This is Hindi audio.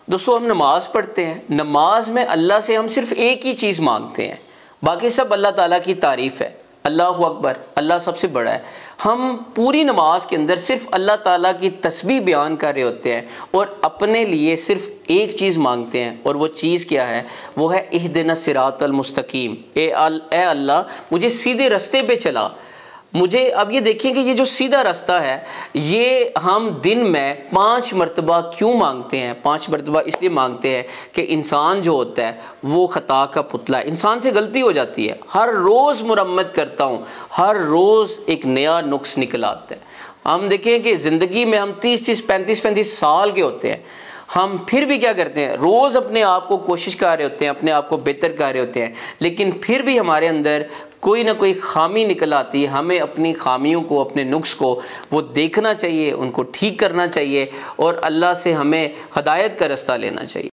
दोस्तों हम नमाज़ पढ़ते हैं, नमाज में अल्लाह से हम सिर्फ एक ही चीज़ मांगते हैं, बाकी सब अल्लाह ताला की तारीफ़ है। अल्लाहु अकबर, अल्लाह सबसे बड़ा है। हम पूरी नमाज के अंदर सिर्फ अल्लाह ताला की तस्बीह बयान कर रहे होते हैं और अपने लिए सिर्फ एक चीज़ मांगते हैं, और वो चीज़ क्या है? वो है इहदिनस सिरातल मुस्तकीम, ए अल्लाह मुझे सीधे रास्ते पे चला। मुझे अब ये देखिए कि ये जो सीधा रास्ता है, ये हम दिन में 5 मरतबा क्यों मांगते हैं? 5 मरतबा इसलिए मांगते हैं कि इंसान जो होता है वो ख़ता का पुतला है, इंसान से गलती हो जाती है। हर रोज़ मुरम्मत करता हूँ, हर रोज़ एक नया नुक्स निकल आता है। हम देखें कि ज़िंदगी में हम 30-30, 35-35 साल के होते हैं, हम फिर भी क्या करते हैं? रोज़ अपने आप को कोशिश कर रहे होते हैं, अपने आप को बेहतर कर रहे होते हैं, लेकिन फिर भी हमारे अंदर कोई ना कोई खामी निकल आती है। हमें अपनी खामियों को, अपने नुक्स को वो देखना चाहिए, उनको ठीक करना चाहिए और अल्लाह से हमें हदायत का रास्ता लेना चाहिए।